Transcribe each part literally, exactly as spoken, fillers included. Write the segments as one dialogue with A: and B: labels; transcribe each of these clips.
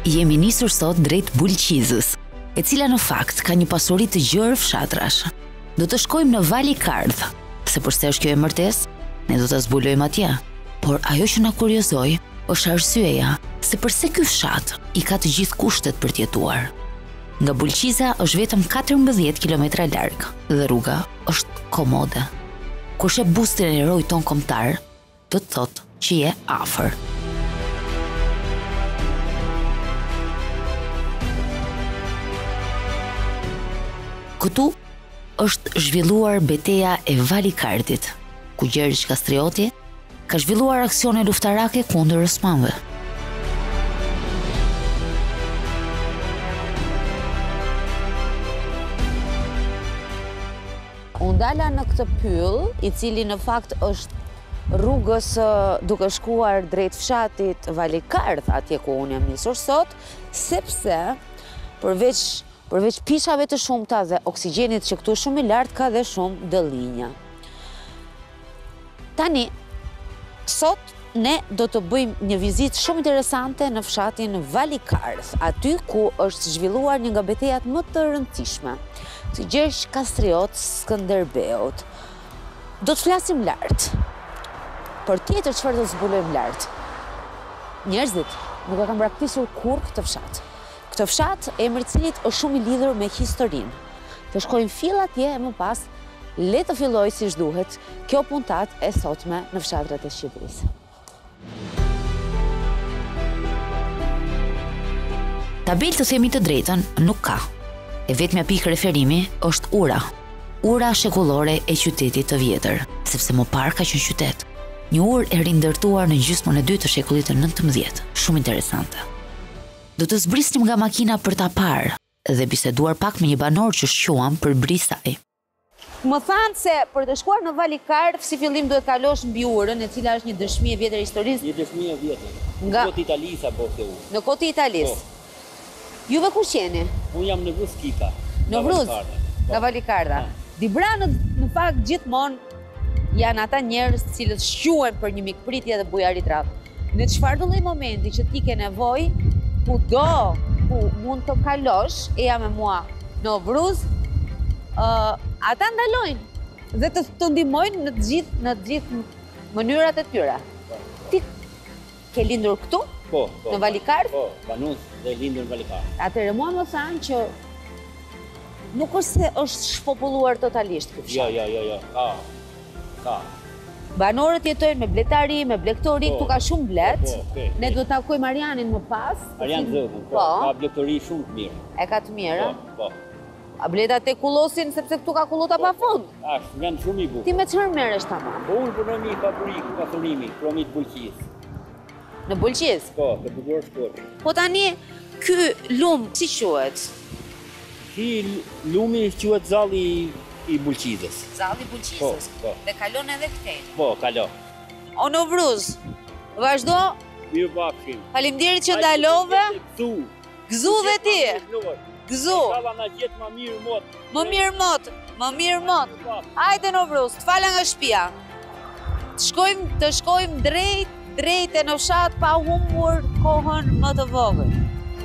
A: Jemi nisur sot drejt Bulqizës, e cila në fakt ka një pasuri të gjerë fshatrash. Do të shkojmë në Vali Kardh, se përse është kjo emërtesë, ne do ta zbulojmë atje. Por ajo që na kuriozoi është arsyeja se përse ky fshat i ka të gjithë kushtet për të jetuar. Nga Bulqiza është vetëm katërmbëdhjetë kilometra larg dhe rruga është komode. Kur sheh bustin e erojit ton kombëtar, do të thotë që je afër. Këtu është zhvilluar beteja e Vali Kardhit, ku Gjergj Kastrioti ka zhvilluar aksione luftarake kundër osmanëve.
B: Unë dala në këtë pyll, i cili në fakt është rrugës duke shkuar drejt fshatit Vali Kardh, atje ku unë jam nisur sot, sepse përveç përveç pishave të shumta dhe oksigjenit që këtu shumë i lartë, ka dhe shumë dëllinja. Tani, sot ne do të bëjmë një vizitë shumë interesante në fshatin Vali Kardh, aty ku është zhvilluar një nga betejat më të rëndësishme, të Gjergj Kastriot Skënderbeut. Do të flasim lartë, por tjetër çfarë do të zbulojmë lartë. Njerëzit nuk e kanë braktisur kurrë këtë fshat. Këtë fshat, emri i cilit është shumë i lidhur me historinë. Të shkojmë fill atje e më pas, le të filloj siç duhet kjo puntat e sotme në fshatrat e Shqipërisë.
A: Tabel të themi të drejtën nuk ka. E vetmja pikë referimi është ura. Ura shekullore e qytetit të vjetër, sepse më parë ka qenë qytet. Një urë e rindërtuar në gjysmën e dytë të shekullit të nëntëmbëdhjetë. Shumë interesante. Do të zbrisnim nga makina për ta parë dhe biseduar pak me një banor që shquam për brisaj.
B: Më thanë se për të shkuar në Vali Kardh, si fillim duhet kalosh mbi urën, e cila është një dëshmi e vjetër historisë.
C: Një dëshmi e vjetër.
B: Nga...
C: Në kohë të Italisë apo se u.
B: Në kohë të Italisë. Juve ku jeni?
C: Unë jam në Vruz Kika.
B: Në Vruz, nga Vali Kardha. Dibranët në fakt gjithmonë janë ata njerëz të cilët shquhen për një mikpritje dhe bujarit radhë. Në çfarëdo lloj momenti që ti ke nevojë, kudo ku mund të kalosh, e jam me mua në Vruz, uh, ata ndalojnë dhe të, të ndihmojnë në të gjithë në të gjithë mënyrat e tyre. Ti ke lindur këtu?
C: Po, po.
B: Në Vali Kardh?
C: Po, banus dhe lindur në Vali Kardh.
B: Atëherë mua më thanë që nuk është se është shpopulluar totalisht ky fshat.
C: Jo, jo, jo, jo. Ka. Ka.
B: Banorët jetojnë me bletari, me blektori, këtu ka shumë blet.
C: Po, po,
B: ne do të takojmë Marianin më pas.
C: Marian Zëvën, po,
B: po.
C: Ka blektori shumë të mirë.
B: E ka të mirë?
C: Po, po.
B: A bletat e kullosin, sepse këtu ka kullota pa fund?
C: Ashtë, janë shumë i bukur.
B: Ti me çfarë merresh tamam?
C: Po, unë punoj fabrik, pasurimi, promit Bulqizë.
B: Në Bulqizë?
C: Po, të bukur shkurt.
B: Po tani, ky lum, si quhet?
C: Si lumi quhet zalli i Bulqizës.
B: Zalli i Bulqizës?
C: Po, po.
B: Dhe kalon edhe këtej?
C: Po, kalon.
B: O në Vruz, vazhdo?
C: Mirë bafshim.
B: Faleminderit që ndalove.
C: Gëzu.
B: Gëzu dhe ti. Gëzu.
C: Inshallah na gjet më mirë mot.
B: Më mirë mot, më mirë mot. Hajde në Vruz, të fala nga shtëpia. Të shkojmë, të shkojmë drejt, drejt e në fshat pa humbur kohën më të vogël.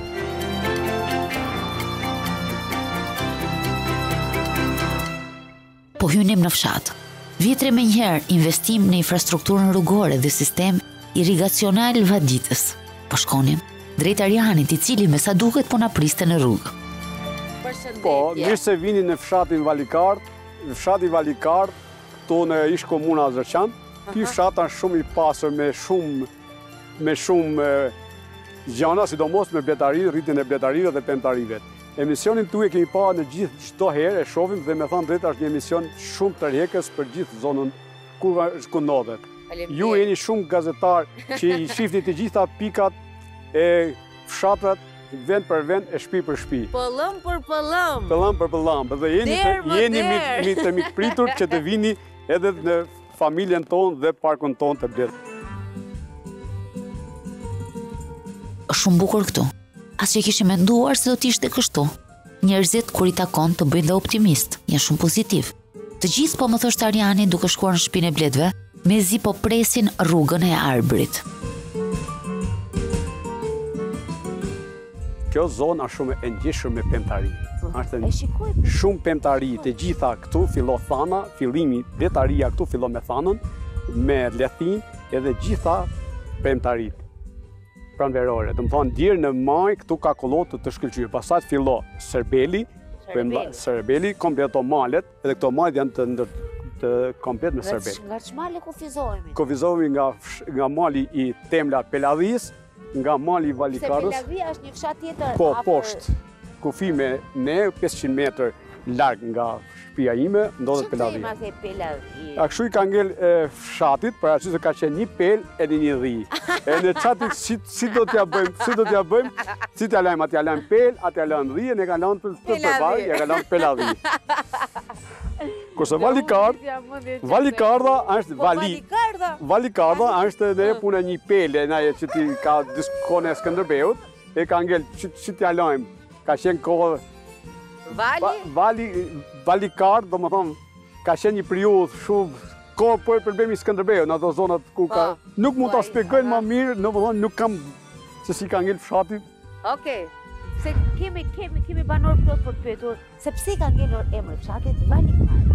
A: Po hynim në fshat. Vjetre me njëherë investim në infrastrukturën rrugore dhe sistem irigacional vaditës. Po shkonim drejt Arianit, i cili me sa duket po na priste në rrugë.
D: Po, mirë se vini në fshatin Vali Kardh. Në fshatin Vali Kardh, këtu në ish komuna Zërçan. Ky fshat është shumë i pasur me shumë me shumë gjana, sidomos me bletari, rritjen e bletarive dhe pemtarive. Emisionin tuaj kemi pa në gjithë çdo herë, e shohim dhe me thënë drejt është një emision shumë tërheqës për gjithë zonën ku ku ndodhet. Ju jeni shumë gazetar që i shihni të gjitha pikat e fshatrat vend për vend e shtëpi për shtëpi.
B: Pëllëm për pëllëm.
D: Pëllëm për pëllëm. Dhe jeni të, jeni mi të mikpritur që të vini edhe në familjen tonë dhe parkun tonë të Blet.
A: Është shumë bukur këtu. As që kishim menduar se do t'ishte kështu. Njerëzit kur i takon të bëjnë dhe optimist, janë shumë pozitiv. Të gjithë po më thoshte Ariani duke shkuar në shtëpinë e Bletëve, mezi po presin rrugën e Arbërit.
D: kjo zonë është shumë e ngjeshur me pemtari. Është
B: E shikoj.
D: shumë pemtari, të gjitha këtu fillo thana, fillimi letaria këtu fillo me thanën, me lethin edhe gjitha pemtarit pranverore. Do të thonë deri në maj këtu ka kollotë të shkëlqyer. Pastaj fillo serbeli,
B: Serbeli.
D: serbeli kompleto malet, edhe këto malet janë të ndër të komplet me serbel.
B: Nga çmale kufizohemi.
D: Kufizohemi nga nga mali i Temla Peladhis, nga mali i
B: Se
D: Valikarës.
B: Pelavia është një fshat tjetër
D: Po,
B: afër-
D: poshtë. Kufi me ne pesëqind metër larg nga shtëpia ime, ndodhet
B: Çfarë
D: Pelavia.
B: thema ke Pelavia?
D: A kështu i ka ngel e, fshatit, për arsye se ka qenë një pel edhe një dhi. E në çati si, si do t'ja bëjmë, si do t'ja bëjmë, si t'ja lajmë, at'ja lajmë pel, at'ja lajmë dhi, e ne ka lajmë për për përballë, ja ka lajmë Peladhi. Kurse Valikard, Valikardha është
B: Po,
D: vali.
B: Valikardha.
D: Valikardha është edhe puna një pele, na që ti ka diskone e Skënderbeut, e ka ngel që, që t'ja lajmë. Ka qenë kohë
B: Vali?
D: Va- Vali, Valikard, do më thonë, ka qenë një periudhë shumë kohë për problemi Skënderbeu, në ato zonat ku ka...
B: Po.
D: Nuk mund ta
B: Po,
D: shpjegojnë
B: aha.
D: më mirë, në më thonë, nuk kam se si ka ngel fshati.
B: Okej. Se kemi kemi kemi banor plot për të pyetur, se pse ka ngelur emri i fshatit Valikard?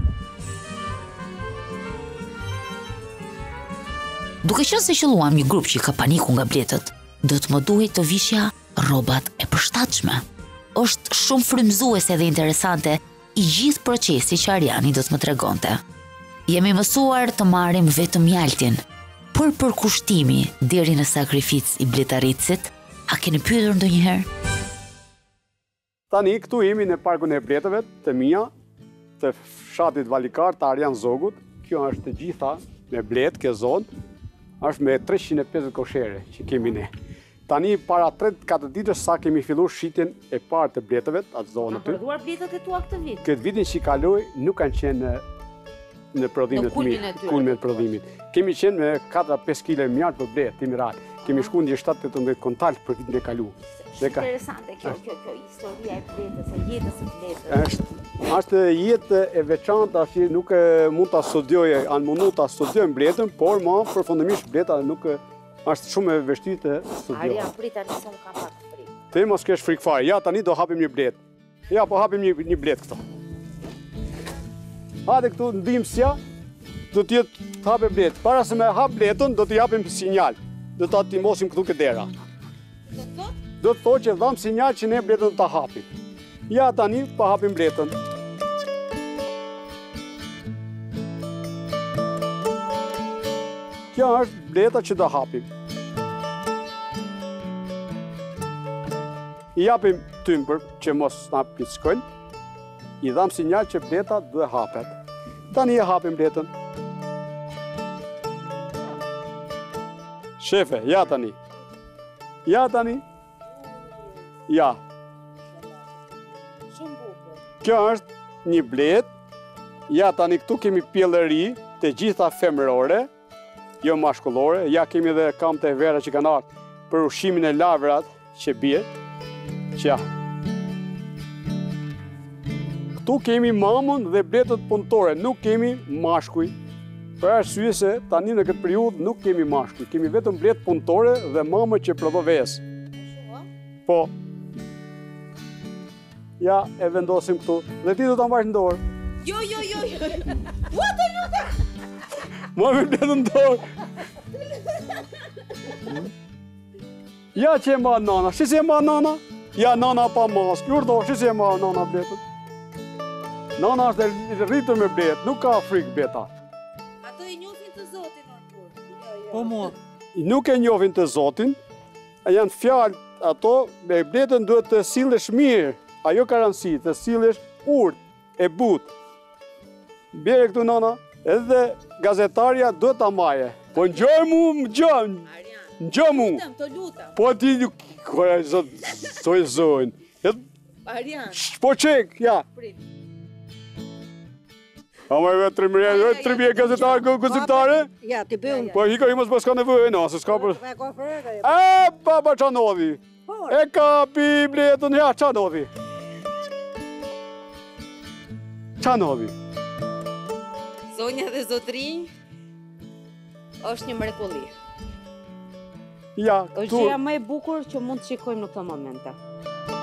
A: Duke qenë se qelluam një grup që ka paniku nga bletët, do të më duhet të vishja rrobat e përshtatshme. Është shumë frymëzuese dhe interesante i gjithë procesi që Ariani do të më tregonte. Jemi mësuar të marrim vetëm mjaltin, për përkushtimi deri në sakrificë i bletaritësit, a keni pyetur ndonjëherë?
D: Tani, këtu jemi në parkun e bletëve të mia, të fshatit Valikard, të Arian Zogut. Kjo është të gjitha me bletë, kjo zonë, është me treqind e pesëdhjetë koshere që kemi ne. Tani, para tre katër ditësh sa kemi filluar shitjen e parë të bletëve, atë zonë aty.
B: Prodhuar bletët e tua këtë vit.
D: Këtë vitin që i kaloi nuk kanë qenë në, në prodhimet
B: Në kulmin
D: mirë,
B: e tyre.
D: kulmin e prodhimit. Kemi qenë me katër pesë kile mjaltë për bletë, timiral. Kemi shkuar në shtatë tetëmbëdhjetë kontal për vitin e kaluar. Dhe ka-
B: Interesante kjo, kjo, kjo historia e bletës, e jetës së bletës.
D: Është, është jetë e veçantë që nuk e mund ta studioje, anë mundu ta studiojmë bletën, por ma përfundimisht bleta nuk e- është shumë e vështirë të studiohet.
B: Arian, prita nëse unë kam pak frikë.
D: Ti mos kesh frikë fare. Ja, tani do hapim një bletë. Ja, po hapim një, një bletë këto. Hajde këtu ndihmësja, do t'jetë të hapim bletë. Para se me hap bletën, do t'i japim sinjal. Do t'a timosim këtu këtë dera. Do të thotë që dham sinjal që ne bletën do t'a hapim. Ja, tani po hapim bletën. Kjo është bleta që do hapim. I japim tymbër që mos na pickojnë. I dham sinjal që bleta duhet hapet. Tani e hapim bletën. Shefe, ja tani. Ja tani. Ja.
B: Shumë bukur.
D: Kjo është një bletë. Ja tani këtu kemi pjellëri të gjitha femërore, jo mashkullore. Ja kemi edhe kamte e vera që kanë ardhur për ushqimin e lavrat që bie. Që ja. Këtu kemi mamën dhe bletët punëtore, nuk kemi mashkuj. Për arsye se tani në këtë periudhë nuk kemi mashkuj, kemi vetëm bletë punëtore dhe mamë që prodho vesë. Po. Ja, e vendosim këtu. Dhe ti do ta mbash në dorë.
B: Jo, jo, jo, jo. Ua, të lutem.
D: Ma me bletën në dorë. Ja që e ma nana, shi si e ma nana? Ja, nana pa mask, urdo, shi si e ma nana bletën? Nana është e rritur me bletë, nuk ka frikë bleta.
B: Ato i njohin të Zotin Artur. Jo, jo.
E: Po mua.
D: Nuk e njohin të Zotin, janë fjalë ato, me bletën duhet të sillesh mirë, ajo ka rëndësi, të sillesh urtë, e butë. Bjerë këtu nana, edhe gazetarja duhet ta maje. Po ngjoj mu, ngjoj,
B: Arian,
D: ngjoj mu.
B: lutem, të lutem.
D: Po ti nuk, kore, zot, zoj zojnë.
B: Arian,
D: Po qek, ja.
B: prit.
D: A më e tre mërë, e tre mërë gazetarë, gazetare?
F: Ja, ti bëjmë.
D: Po hika i mos pas ka nevojë, no, se s'ka për...
F: Me ka frega.
D: E, baba qa nodhi.
F: Po,
D: E ka pi bletën, ja, qa nodhi. Qa nodhi.
B: Zonja dhe zotrinj, është një mrekulli.
D: Ja,
F: është
D: tu,
F: gjëja më e bukur që mund të shikojmë në këtë momente.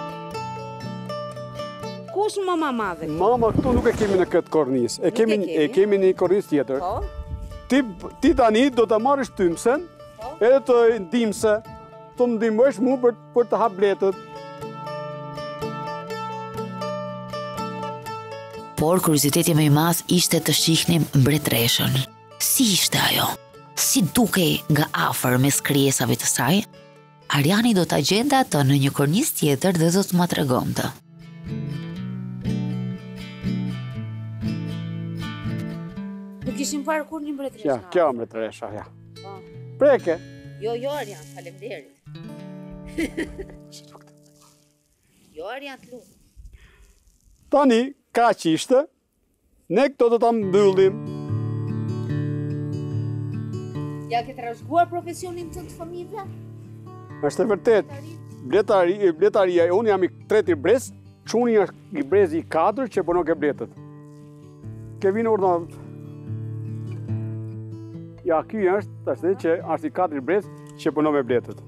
B: Ku është mama madhe?
D: Mama këtu nuk e kemi në këtë kornisë. E kemi e kemi në një kornisë tjetër.
B: Po.
D: Ti ti tani do ta marrësh tymsen, edhe të ndihmse, të ndihmosh mua për për të hap bletët.
A: Por kurioziteti më i madh ishte të shihnim mbretreshën. Si ishte ajo? Si dukej nga afër mes krijesave të saj? Ariani do ta gjente atë në një kornisë tjetër dhe do të ma tregonte.
B: Nuk ishim parë kur një mbretreshe.
D: Ja, kjo mbretresha, ja. Preke.
B: Jo, jo, Arian, faleminderit. Jo, Arian, të lutem.
D: Tani, ka që ishte, ne këto do ta mbyllim.
B: Ja ke trashëguar profesionin tënd të fëmijëve?
D: Është e vërtet. Bletari, bletaria, unë jam i treti brez, çuni është i brezi i katër që punon ke bletët. Ke vinë urna. Ja, ky është, tash dhe që është i katërt brez që punon me bletët.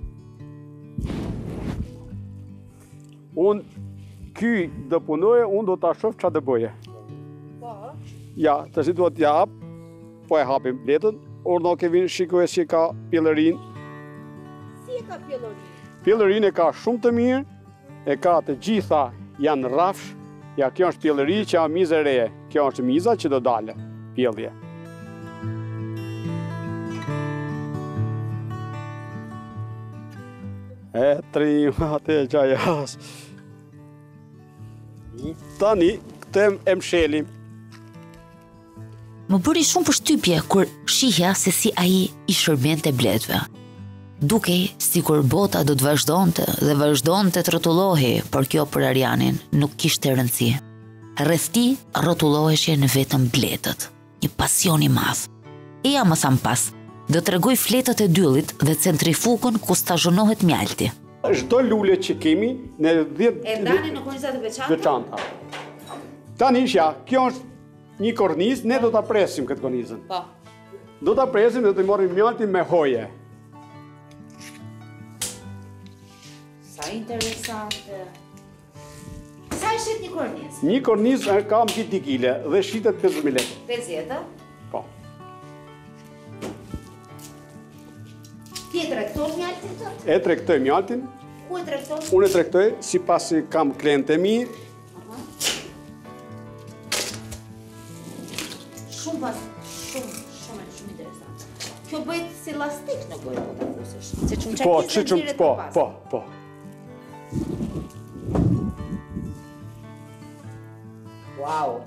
D: Unë ky do punoje, unë do ta shoh çfarë do bëje.
B: Po.
D: Ja, tash do të jap, po e hapim bletën. Urna ke vinë shikoj se ka pjellërin.
B: Si e ka pjellërin?
D: Pjellërin e ka shumë të mirë, e ka të gjitha janë rrafsh. Ja, kjo është pjellëri që ka mizë e reje. Kjo është miza që do dalë, pjellje. E trim, atë e gjajas. Tani, këtë e mshelim.
A: Më bëri shumë përshtypje kur shihja se si ai i shërbente bletëve. Dukej sikur bota do të vazhdonte dhe vazhdonte të rrotullohej, por kjo për Arianin nuk kishte rëndësi. Rreth tij rrotulloheshin vetëm bletët, një pasion i madh. Eja më thamë pas, do t'rregoj fletët e dyllit dhe centrifugën ku stazhonohet mjalti.
D: Çdo lule që kemi në dhjetë
B: E ndani në kornizat e veçanta?
D: veçanta. Tani ja, kjo është një kornizë, ne do ta presim këtë kornizën.
B: Po.
D: Do ta presim dhe do të marrim mjaltin me hoje.
B: Sa interesante. Sa shet një kornizë?
D: Një kornizë ka mbi dy kile dhe shitet pesëdhjetë lekë.
B: pesëdhjetë?
D: Po.
B: Ti e tregton mjaltin të?
D: E tregtoj mjaltin.
B: Ku e tregton?
D: Unë e tregtoj sipas si kam klientë e mirë.
B: Shumë pas, shumë, shumë, shumë interesante. Kjo bëhet si lastik në gojë, po ta thosësh. Se çumçakisë
D: Po,
B: nxirret
D: çum,
B: më
D: po,
B: pas.
D: po, po.
B: Wow.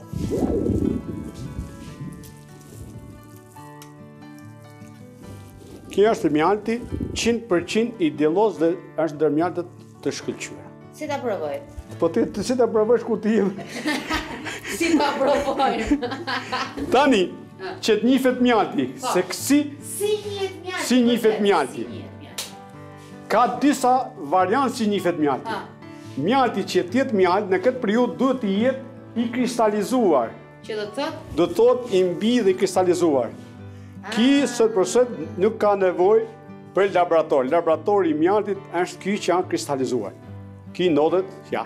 D: Kjo është mjalti njëqind përqind i diellos dhe është ndër mjaltet të shkëlqyera.
B: Si ta provoj?
D: Po ti ti si ta provosh ku ti je?
B: Si ta provoj?
D: Tani, që të njihet mjalti, se kësi
B: Si njihet mjalti?
D: Si njihet mjalti?
B: Si njihet mjalti?
D: ka disa variantë si njihet mjalti. Mjalti që të jetë mjalt në këtë periudhë duhet të jetë i kristalizuar.
B: Që do të thotë?
D: Do të thotë i mbi dhe i kristalizuar. Ki sot për sot nuk ka nevojë për laborator. Laboratori i mjaltit është ky që janë kristalizuar. Ki ndodhet, ja.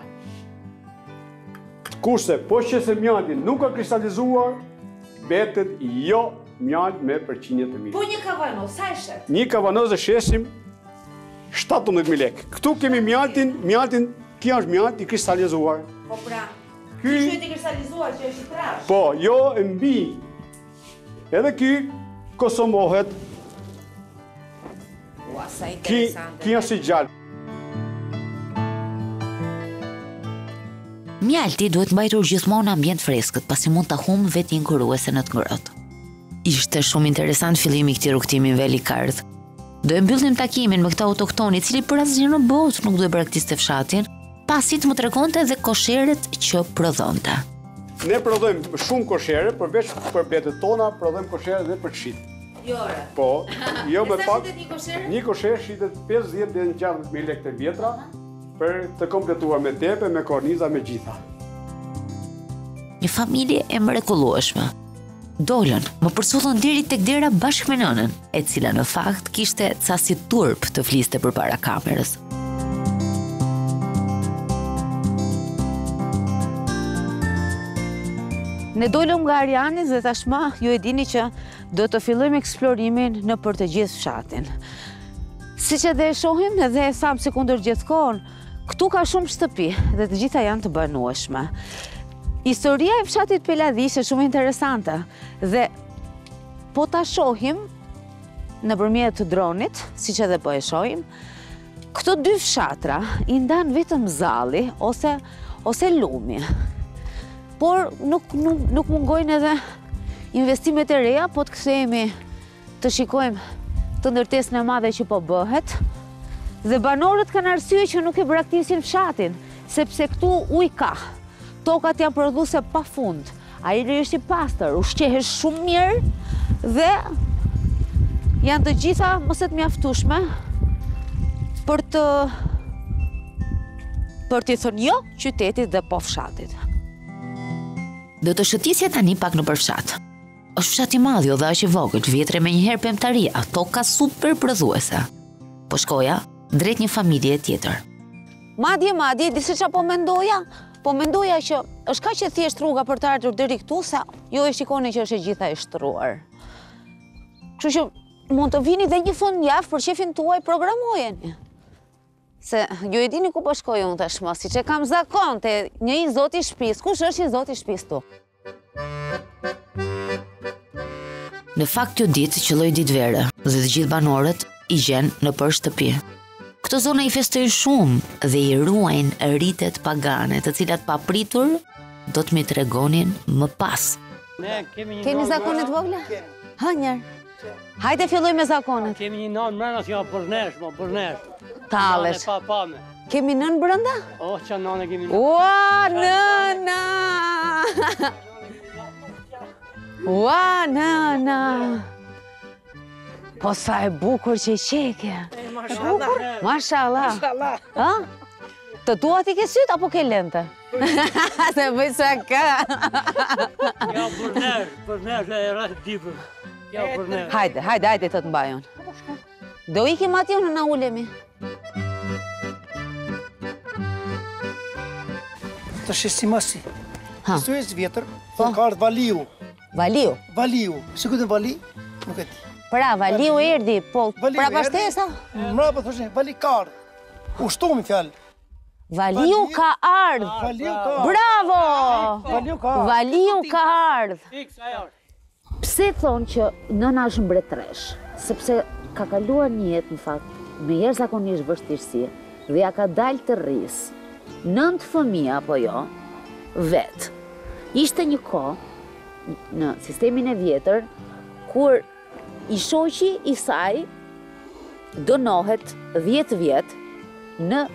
D: Kurse, po që se mjalti nuk ka kristalizuar, betet jo mjalt me përqindje të mirë.
B: Po një kavanoz, sa e shet?
D: Një kavanoz e shesim shtatëmbëdhjetë mijë lekë. Këtu kemi mjaltin, mjaltin, kjo është mjalt i kristalizuar.
B: Po pra,
D: Ky
B: ky është i kristalizuar që është i trash.
D: Po, jo e mbi. Edhe ky konsumohet.
B: Ua, sa
D: Ki,
B: interesante.
D: ki është i gjallë.
A: Mjalti duhet mbajtur gjithmonë në ambient freskët, pasi mund ta humbë vetin kuruese në të ngrohtë. Ishte shumë interesant fillimi i këtij rrugtimi Velikardh. Do e mbyllim takimin me këtë autokton i cili për asgjë në botë nuk do e braktisë fshatin, pasi të më tregonte edhe kosheret që prodhonte.
D: Ne prodhojmë shumë koshere, përveç për bletët tona, prodhojmë koshere edhe për shit.
B: Jo, ore.
D: Po, jo
B: E
D: me
B: sa
D: pak.
B: shitet një koshere?
D: Një kosherë shitet pesëdhjetë deri në gjashtëdhjetë mijë lekë të vjetra për të kompletuar me tepe, me korniza, me gjitha.
A: Një familje e mrekullueshme. Dolën, më përsollën deri tek dera bashkë me nënën, e cila në fakt kishte ca si turp të fliste përpara kamerës.
B: Ne dolëm nga Ariani dhe tashma ju e dini që do të fillojmë eksplorimin në për të gjithë fshatin. Si që dhe e shohim edhe e thamë se kundër gjithkohën, këtu ka shumë shtëpi dhe të gjitha janë të banueshme. Historia e fshatit Peladhish është shumë interesante dhe po ta shohim nëpërmjet dronit, siç edhe po e shohim, këto dy fshatra i ndan vetëm zalli ose ose lumi. Por nuk nuk, nuk mungojnë edhe investimet e reja, po të kthehemi të shikojmë të ndërtesën e madhe që po bëhet. Dhe banorët kanë arsye që nuk e braktisin fshatin, sepse këtu ujë ka. Tokat janë prodhuese pafund. Ajri është i pastër, ushqehet shumë mirë dhe janë të gjitha mëse të mjaftueshme për të për t'i thënë jo qytetit dhe po fshatit.
A: Do të shëtisje tani pak në përfshat. Është fshat i madh jo dhe është i vogël, vjetre me njëherë pemtaria, toka super prodhuese. Po shkoja drejt një familje tjetër.
B: Madje, madje, disi qa po mendoja? Po mendoja që është ka që thjesht rruga për të ardhur deri këtu, sa jo e shikoni që është e gjitha e shtruar. Kështu që mund të vini dhe një fund javë për shefin tuaj programojeni. Se ju e dini ku po shkoj unë tashmë, si që kam zakon të një i zoti shtëpis. Kush është i zoti shtëpis tu?
A: Në fakt kjo ditë qëlloi ditvere dhe të gjithë banorët i gjenë në për shtëpi. Këto zona i festojnë shumë dhe i ruajnë ritet pagane, të cilat papritur do të mi tregonin më pas.
B: Keni zakonet vogla? Ha njerë. Hajde filloj me zakonet.
E: Kemi një nënë mrena që janë përnesh, ma përnesh.
B: Talesh.
E: Pa pame.
B: Kemi nën brënda?
E: O, që nënë kemi nënë.
B: Ua, nëna! Ua, nëna! Po sa e bukur që i qeke.
E: Mashallah.
B: Mashallah.
E: Mashallah.
B: Ha? Të tuat i ke syt apo ke lente? Se bëj sa ka.
E: Ja, përnesh, përnesh e rrët dipër. Ja, përnesh.
B: Hajde, hajde, hajde të të mbajon. Do ikim atje në na ulemi.
F: Të shesi masi.
B: Ha.
F: Së e zvjetër, të ka ardhë Valiu.
B: Valiu?
F: Valiu. Se këtë në Vali? Nuk e ti.
B: Pra, Valiu erdi, po
F: Valiu
B: pra
F: erdi.
B: pashtesa?
F: Mra për thoshin, Vali ka ardhë. Ushtomi fjallë.
B: Valiu ka ardhë.
F: Valiu ka ardhë.
B: Bravo!
F: Valiu ka ardhë.
B: Valiu ka ardhë.
E: Fiks, ajo.
B: Pse thonë që nëna është mbretresh? Sepse ka kaluar një jetë, në fakt, me jashtëzakonisht vështirësi dhe ja ka dalë të rrisë. Nëntë fëmija, apo jo, vetë. Ishte një kohë në sistemin e vjetër, kur i shoqi i saj dënohet dhjetë vjetë në,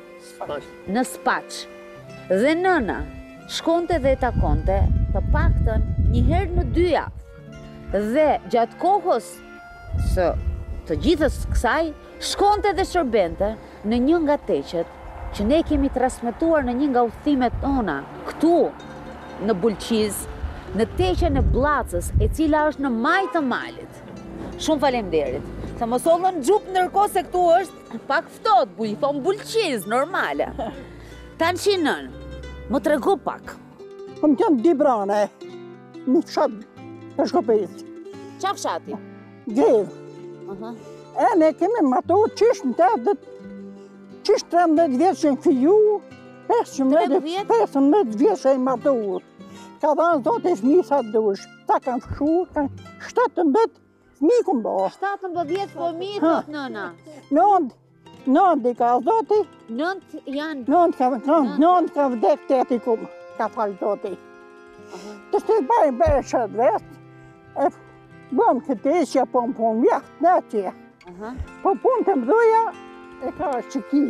B: në Spaq. Dhe nëna shkonte dhe takonte të paktën një herë në dy javë. Dhe gjatë kohës së të gjithës kësaj, shkonte dhe shërbente në një nga teqet që ne kemi transmetuar në një nga udhëtimet tona, këtu, në Bulqiz, në teqen e Bllacës, e cila është në maj të malit. Shumë faleminderit. Se mos ollën xhup ndërkohë se këtu është pak ftohtë, bu i thon Bulqiz, normale. Tanë nën, më tregu pak.
G: Unë të dy brane, një fshat të Shkopërisë.
B: Qa fshati?
G: Gjevë. E ne kemi matu qish në të dhe qish trembëdhjetë vjetë që në fiju, pesëmbëdhjetë vjetë që në matur. Ka dhanë zote fmisat dush, ta kanë fshu, kanë shtatëmbëdhjetë fmi këmë bo.
B: shtatëmbëdhjetë fëmi, thot nëna.
G: Nëndë, nëndë i ka zote,
B: Nëndë janë...
G: nëndë ka vdek teti këmë, ka falë zote. Të shtë të bajnë bërë shëtë vetë, e bëm këtë isja po më punë mjahtë në atje. Po punë të mdoja e ka qiki.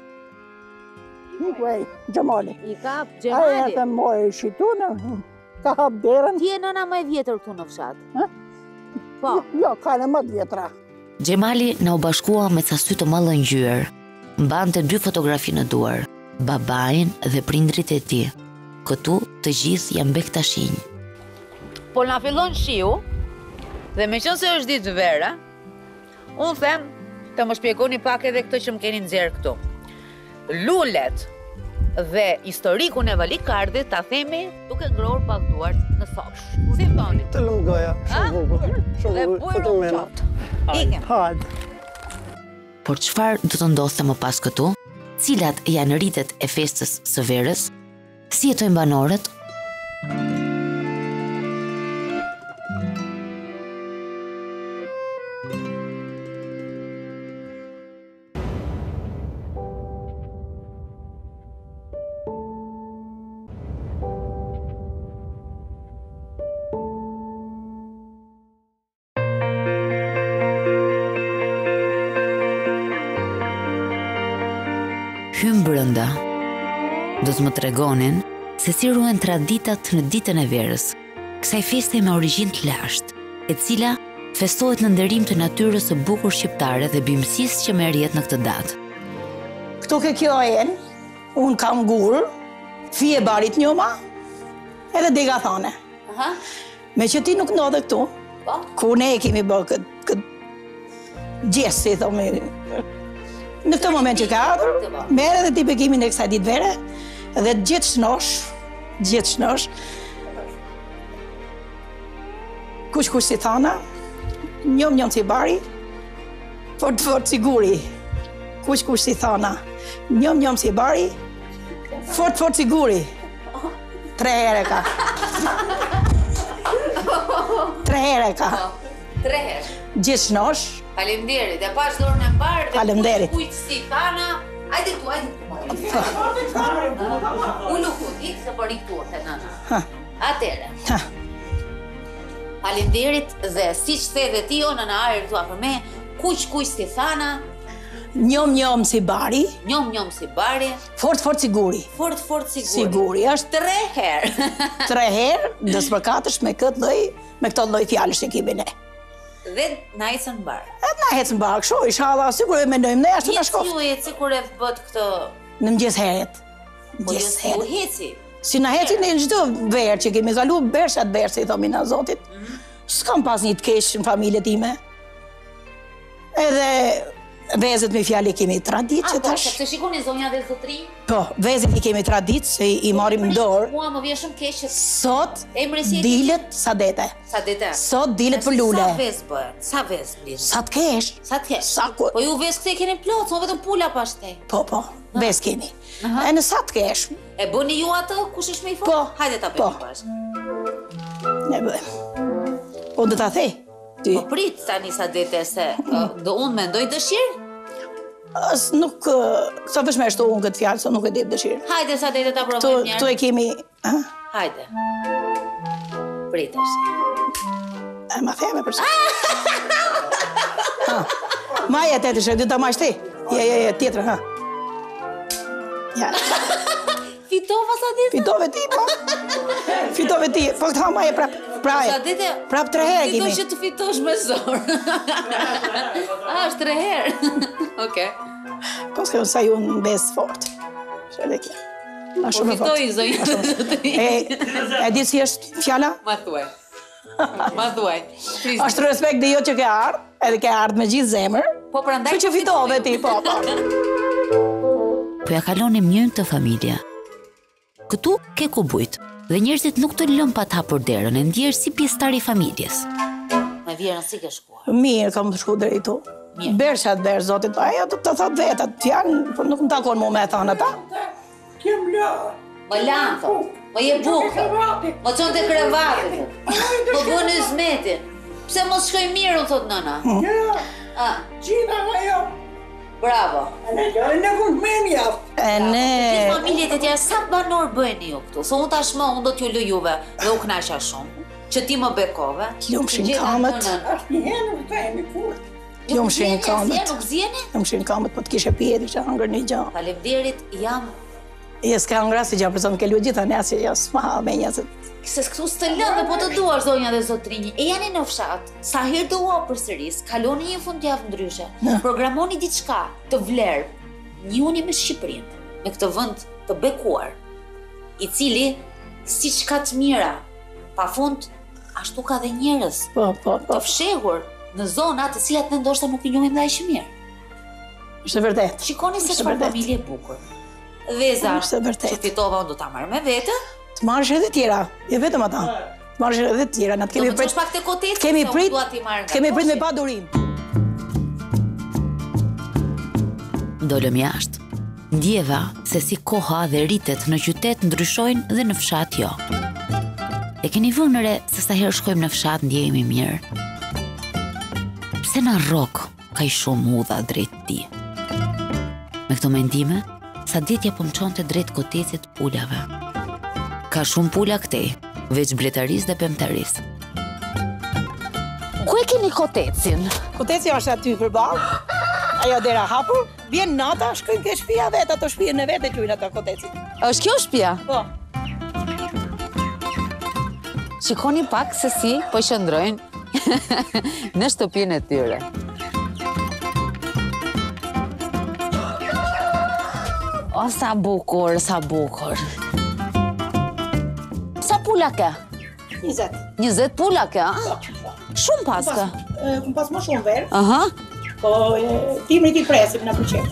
G: I kuaj, Gjemali.
B: I ka
G: Aja
B: Gjemali.
G: të mojë shitu në, ka hap derën.
B: Ti e nëna më e vjetër këtu në fshat? Po.
G: Jo, ka në më të vjetra.
A: Gjemali na u bashkua me ca sy të mallëngjyer. Mbante dy fotografi në duar, babain dhe prindrit e tij. Këtu të gjithë janë bektashinj.
B: Po na fillon shiu, dhe me qënë se është ditë vera, unë them të më shpjegoni pak edhe këtë që më keni nxjerrë këtu. Lulet dhe historikun e Valikardit ta themi duke ngrorë pak duart në thosh. Si thoni?
F: Të lëmë goja, shumë bukur.
B: Dhe
F: Shumë
B: bujë
F: bukur.
B: qoftë. Ikem.
F: Hajde.
A: Por çfarë do të ndodhte më pas këtu? Cilat janë rritet e festës së verës? Si jetojnë banorët? Hymë brënda, do të më tregonin se si ruhen traditat në ditën e verës, kësaj feste me origjinë të lashtë, e cila festohet në nderim të natyrës së bukur shqiptare dhe bimësisë që merr jetë në këtë datë.
G: Këtu ke kjo enë, unë kam gurë, fije barit njoma, edhe dega thane. Me që ti nuk ndodhe këtu, ku ne kemi bërë këtë kët gjesë, si thomi. Në këtë moment që ka ardhur, merë edhe ti bekimin e kësaj ditë vere, dhe gjithë shnosh, gjithë shnosh, kush kush si thana, njom njom si bari, fort fort si guri. Kush kush si thana, njom njom si bari, fort fort si guri. Tre here ka. Tre here ka.
B: Tre herë.
G: Gjithë shnosh.
B: Faleminderit, e pash dorën e parë dhe
G: Faleminderit.
B: kujt si thana. Hajde këtu, hajde këtu. Ulu ku, ikë se për ikë të nëna. Atere. Faleminderit dhe si që the dhe ti o nëna Ari këtu afër me, kuq kuq si thana,
G: Njom njom si bari,
B: njom njom si bari,
G: fort fort si guri.
B: fort fort si guri.
G: Si guri, është
B: Tre herë.
G: tre herë, dës për katësh me këtë lloj, me këtë lloj fjalësh që kemi ne.
B: Dhe na ecën barë.
G: E na hecën barë kështu, inshallah, sigur e mendojmë ne ashtu na
B: Heci
G: shkoft.
B: ju eci kur e bët këtë...
G: Në mëngjes heret.
B: Po jo
G: Mëngjes
B: si u
G: heret.
B: heci.
G: Si na hecin në çdo verë që kemi kalu bershat berë, si thomi na Zotit. S'kam pas një të keq në familje time. Edhe vezët me fjalë kemi traditë që
B: A, po,
G: tash.
B: sepse shikoni zonja dhe zotri,
G: Po, vezët i kemi traditë se i marrim në dorë.
B: mua më vjen shumë keq që
G: Sot
B: Emri si e
G: dilet sadete.
B: sa dete.
G: Sot dilet për lule.
B: Sa vez bëhet? Sa vez blis?
G: Sa të kesh?
B: Sa të kesh?
G: Sa ku?
B: Po ju vez këte keni plot, son vetëm pula pa shtej.
G: Po, po, vez kemi. E në sa të kesh?
B: E bëni ju atë, kush është me i fort?
G: Po,
B: Hajde ta
G: po.
B: bëjmë bashkë.
G: Ne bëjmë. Unë do ta thej. Ty.
B: Po prit tani sa dete se ë, do unë mendoj dëshirë?
G: As nuk, ë, sa vesh me shtu unë këtë fjalë, se nuk e di dëshirë.
B: Hajde sa dete ta
G: Tu,
B: provojmë
G: tu
B: njerë.
G: e kemi, ha?
B: Hajde. Pritesh.
G: E ma theme përsa. Ha. Maja të të shë, dy të mash ti. Ja, ja, ja, tjetër, ha. Ja,
B: Fitova sa dete?
G: fitove ti, po. Fitove ti, po këtë ha maja prap, praje.
B: Sa dete?
G: Prap tre herë
B: Fitoj
G: kemi.
B: që të fitosh me zor. A, është tre herë. Okej.
G: Po s'ke sa ju në besë fort. Shërë kjo. Ma
B: Po
G: shumë e fort.
B: fitoj zonja dhe zotri.
G: E, e di si është fjala?
B: Ma thuaj. Ma thuaj. Pris.
G: Është respekt dhe jo që ke ardhë, edhe ke ardhë me gjithë zemër.
B: Po prandaj
G: Që që fitove ti, po, po.
A: Po ja kalonim një të familja. Këtu ke ku bujt, dhe njerëzit nuk të lëm pa të hapur derën, e ndjerë si pjesëtar i familjes.
B: Me vjerën si ke shkuar.
G: Mirë, kam të shku drejt tu.
B: Mirë.
G: Bershat berë, zotit, ajo të të thot vetat, fjanë, po nuk më takon mu me e thonë ata.
B: Më lanë, thot. Më je bukë. Më qonë të krevatit. Më bënë izmetin. Pse mos shkoj mirë, unë thot nëna. A,
F: Qina nga jo.
B: bravo.
F: Në gjare në kund me mjaftë.
G: E
B: Gjithë
G: ne,
B: familjet e tjera, sa banor bëjni ju këtu? Se unë tashmë, unë do t'ju lë juve dhe u knaqja shumë. Që ti më bekove.
G: Lumshin
B: Që gjitha
G: kamët.
B: nënën.
F: Ashtë një herë në këtë e mi kur.
G: ju më shenë
B: Nuk zjeni,
G: kamët.
B: asnjë, Nuk zjeni?
G: Ju më shenë kamët, po të kishe pjeti që hangër një gjë.
B: Faleminderit, jam
G: Je s'ka ngra si gjë, për zonë ke lu gjitha ne, asë jo s'ma me një se...
B: se këtu s'të lënë dhe po të duar zonja dhe zotrinji. E jani në fshat, sa herë do ua përsëris, kaloni një fundjavë ndryshe, programoni diçka të vlerë, njihuni me Shqipërinë, me këtë vend të bekuar, i cili siç ka të mira, pafund ashtu ka dhe njerëz
G: Po, po, po,
B: të fshehur në zona të cilat ne ndoshta nuk i njohim dhe aq mirë.
G: është e vërtet.
B: Shikoni se
G: Është
B: çfarë
G: vërtet.
B: familje e bukur. Veza,
G: Është e vërtetë.
B: që fitova unë do ta marr me vete.
G: Të marrësh edhe tjera, jo vetëm ata. Të marrësh edhe tjera, na të
B: Do
G: kemi
B: më
G: prit.
B: çosh pak te koteci,
G: Kemi
B: se unë
G: prit.
B: dua t'i marr nga
G: Kemi prit me
B: koshi.
G: pa durim.
A: Dolëm jashtë. Ndjeva se si koha dhe ritet në qytet ndryshojnë dhe në fshat jo. E keni vënë re se sa herë shkojmë në fshat ndjehemi mirë. Pse na rrok kaq shumë udha drejt ti? Me këto mendime, sa ditja po më çonte drejt kotecit pulave. Ka shumë pula këtej, veç bletaris dhe pemtaris.
B: Ku e keni kotecin?
G: Koteci është aty përballë. Ajo dera hapur, vjen nata, shkojnë ke shtëpia vet, ato shtëpinë e vet e quajnë ata koteci.
B: Është kjo shtëpia?
G: Po.
B: Shikoni pak se si po qëndrojnë në shtëpinë e tyre. O, sa bukur, sa bukur. Sa pula ke?
G: njëzet.
B: njëzet pula ke, a? Shumë pas ke.
G: Kum pas më shumë verë,
B: Aha.
G: po e, timrit i presim në përqenë.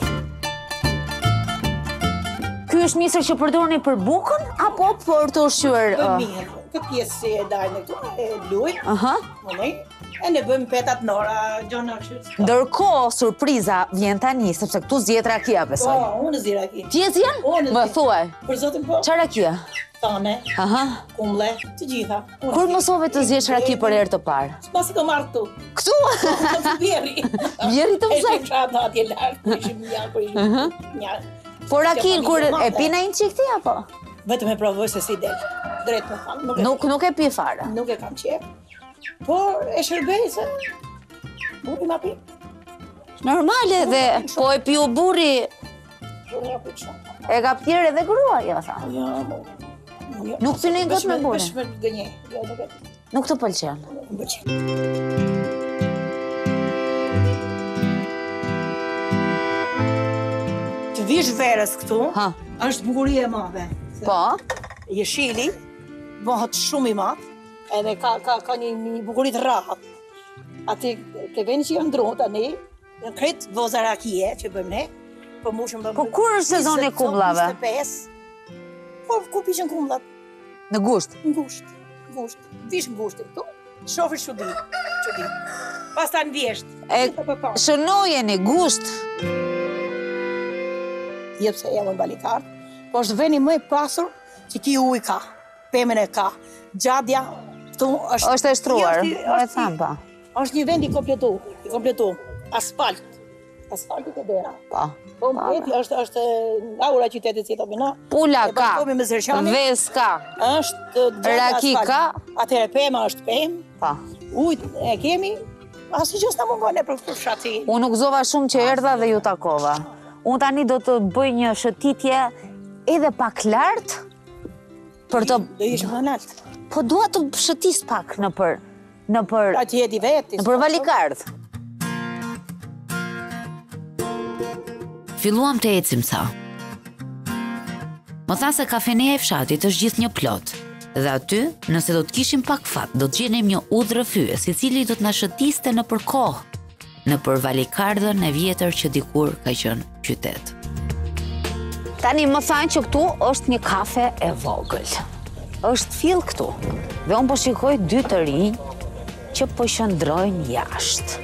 B: Ky është misër që përdorni për bukën apo për të ushqyer?
G: Për
B: ë?
G: mirë, këtë pjesë si e dajnë këtu, e luj,
B: Aha.
G: mënej, e ne bëjmë petat nora, gjona kështu.
B: Ndërkohë, surpriza vjen tani, sepse këtu zgjet rakia,
G: Po,
B: besoj.
G: unë zira aki.
B: Ti e zjen?
G: Unë
B: Më
G: zjen.
B: thuaj.
G: Për zotin po,
B: Çfarë rakia?
G: thane,
B: Aha.
G: kumle, të gjitha. Unë
B: Kur
G: zjen.
B: mësove të zjesh raki për herë të parë?
G: Pasi do marrë këtu.
B: Këtu?
G: Të vjeri.
B: Vjeri të mësoj.
G: E shim shatë atje lartë, po ishim një, po ishim një.
B: Po rakin kur e pina një qik ti apo?
G: Vetëm e provoj se si del. Drejt më thamë, nuk e
B: Nuk, nuk e pi fare.
G: Nuk e kam qef, por e shërbej se burri ma pi.
B: Normale dhe po e piu burri
G: Burri ma pi shumë.
B: e ka pjerë edhe grua, jo tha.
G: Jo, mo. Jo.
B: Nuk të një gëtë me burri.
G: Vesh me gënje. Jo, nuk e
B: Nuk të pëlqen.
G: nuk më pëlqen. Të vish verës këtu,
B: Ha.
G: është bukurie e madhe. Se
B: Po,
G: Jeshili bëhet shumë i madh, edhe ka ka ka një, një bukuri të rrallë. Aty ke vend që janë ndronë tani, janë kret voza rakie që bëjmë ne, po mushëm bëjmë.
B: Po kur është sezoni i kumllave?
G: njëzet, njëzet e pesë. Po ku pishin kumllat?
B: në gusht.
G: Ngusht, ngusht. Vish ngushtin këtu, shofi çudi, çudi. Pastaj në vjesht.
B: E shënojeni gusht.
G: Jep se jam në Balikard, po është veni më i pasur që ki uj ka, pemen e ka, gjadja, këtu është...
B: Është e shtruar,
G: Është-
B: po e
G: është-
B: tham pa.
G: është një vend i kompletu, i kompletu, asfalt, asfalti ke dera.
B: Po.
G: Po mbeti është, është nga ura qytetit si themi na.
B: Pula
G: e
B: ka,
G: bashkohemi me Zërqanin,
B: ves ka,
G: është gjadja
B: Raki
G: asfalt.
B: ka.
G: Atëherë pema është pemë,
B: pa.
G: ujt e kemi, asë gjës në mungon e për fshati.
B: Unë nuk zova shumë që erdha dhe ju takova. Unë tani do të bëj një shëtitje edhe pak lartë për të...
G: Do ishë më nalt.
B: Po dua të shëtis pak në për... në për...
G: Ati jeti veti.
B: në për Valikard.
A: Filluam të ecim sa. Më tha se kafeneja e fshatit është gjithë një plot. Dhe aty, nëse do të kishim pak fat, do të gjenim një udhë fyes, i cili do të na shëtiste në për kohë, në për Valikardën e vjetër që dikur ka qenë qytet.
B: Tani më thanë që këtu është një kafe e vogël. Është fill këtu. Dhe unë po shikoj dy të rinj që po qëndrojnë jashtë.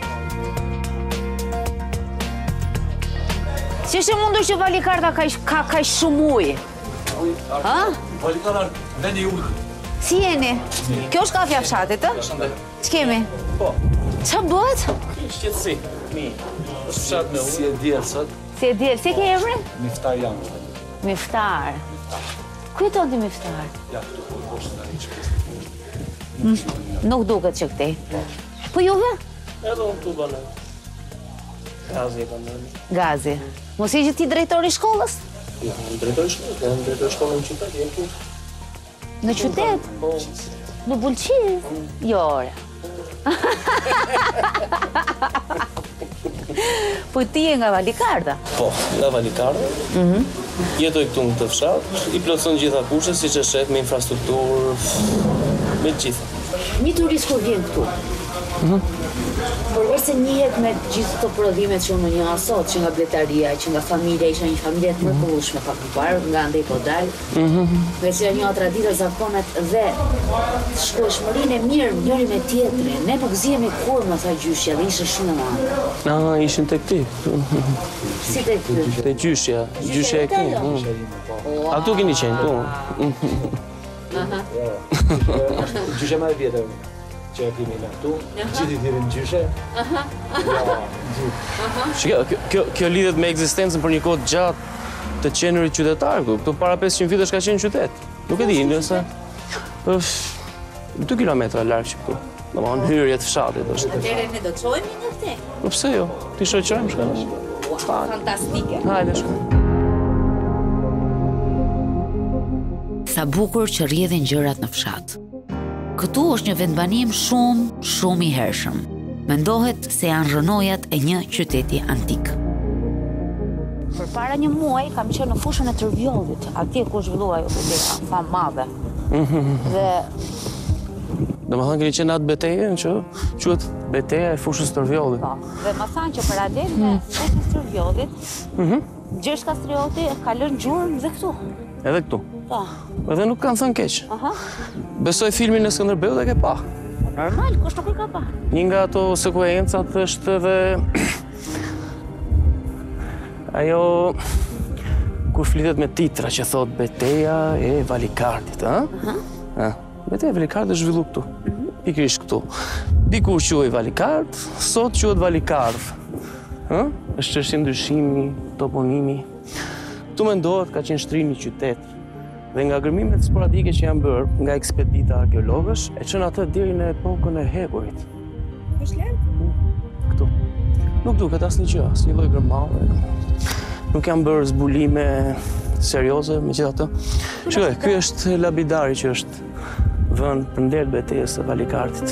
B: Si është e mundur që Valikarda ka ka kaq shumë ujë? Ha?
H: Valikarda vendi i ujit.
B: Si jeni? Kjo është kafja fshatit, ë? Ç'kemi?
H: Po.
B: Ç'a bëhet?
H: Shqetësi. Mi. Është fshat me ujë. Si e diel sot?
B: Si e di, si ke emrin?
H: Miftar jam.
B: Miftar. Ku jeton ti Miftar?
H: Ja, këtu po poshtë tani çka.
B: Nuk duket që këtej. Po juve?
H: Edhe unë tu banë. Gazi e kam nëni.
B: Gazi. Mos i që ti drejtori shkollës?
H: Ja, në drejtori shkollës, në drejtori shkollën në qytet, jem tu.
B: Në qytet?
H: Po.
B: Në Bulqiz? Jo, ore. Po ti je nga Valikarda?
H: Po, nga Valikarda. Jetoj këtu në të fshat, i plotëson gjitha kushtet, siç e shet me infrastrukturë, me gjitha.
B: Një turist kur vjen këtu, Përveç se njihet me gjithë këto prodhimet që unë një asot, që nga bletaria, që nga familja, isha një familje të mrekullueshme pak më parë, nga andej po dal, me që një traditë zakonet dhe shkueshmërinë e mirë njëri me tjetrin. Ne nuk zihemi kur, më tha gjyshja, dhe ishte shumë e madhe.
H: Ah, ishin tek ti.
B: Si tek ty?
H: Te gjyshja, gjyshja e këti. A tu keni qenë, tu?
I: Gjyshe më e vjetër që e kemi në këtu, gjithi t'jeri në gjyshe.
H: Kjo lidhet me ekzistencën për një kohë gjatë të qenurit qytetar këtu. Këtu para pesëqind vitesh ka qenë qytet. Nuk e di, nëse... dy kilometra larg që këtu. Domethënë hyrje të fshatit është.
B: Atëherë ne do të çojmë në këtë.
H: Po pse jo? Ti shoqërojmë shka.
B: Fantastike.
H: Hajde shka.
A: Sa bukur që rrjedhin gjërat në fshat. Këtu është një vendbanim shumë, shumë i hershëm. Mendohet se janë rrënojat e një qyteti antik.
B: Përpara një muaj kam qenë në fushën e Tërvjollit, atje ku zhvillua ajo betejë, famë madhe. Dhe
H: Domethënë keni qenë atë betejë që quhet beteja e fushës Tërvjollit.
B: Po, dhe më thanë që paralel me fushën e Tërvjollit, Gjergj Kastrioti ka lënë gjurmë dhe këtu.
H: Edhe këtu.
B: Po.
H: Edhe nuk kanë thënë keq. Besoj filmin e Skënderbeut e ke pa.
B: Normal, kush nuk e ka pa.
H: Një nga ato sekuencat është edhe ajo kur flitet me titra që thot beteja e Valikardit, ëh? Ëh. Beteja e Valikardit është zhvilluar këtu. Pikërisht këtu. Dikur quhej Valikard, sot quhet Valikardh. Ëh? Është çështje ndryshimi, toponimi. Tu mendohet ka qenë shtrirë një qytet. Dhe nga gërmimet sporadike që janë bërë nga ekspedita arkeologësh, e çon atë deri në epokën e Hekurit.
B: Është lart?
H: Këtu. Nuk duket asnjë gjë, asnjë lloj gërmave. Nuk janë bërë zbulime serioze megjithatë. Shikoj, ky është lapidari që është vënë për nder betejës së Valikardit.